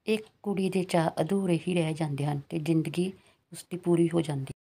ਇੱਕ ਕੁੜੀ ਦੇ ਚਾਅ ਅਧੂਰੇ ਹੀ ਰਹਿ ਜਾਂਦੇ ਹਨ ਅਤੇ ਜ਼ਿੰਦਗੀ ਉਸਦੀ ਪੂਰੀ ਹੋ ਜਾਂਦੀ।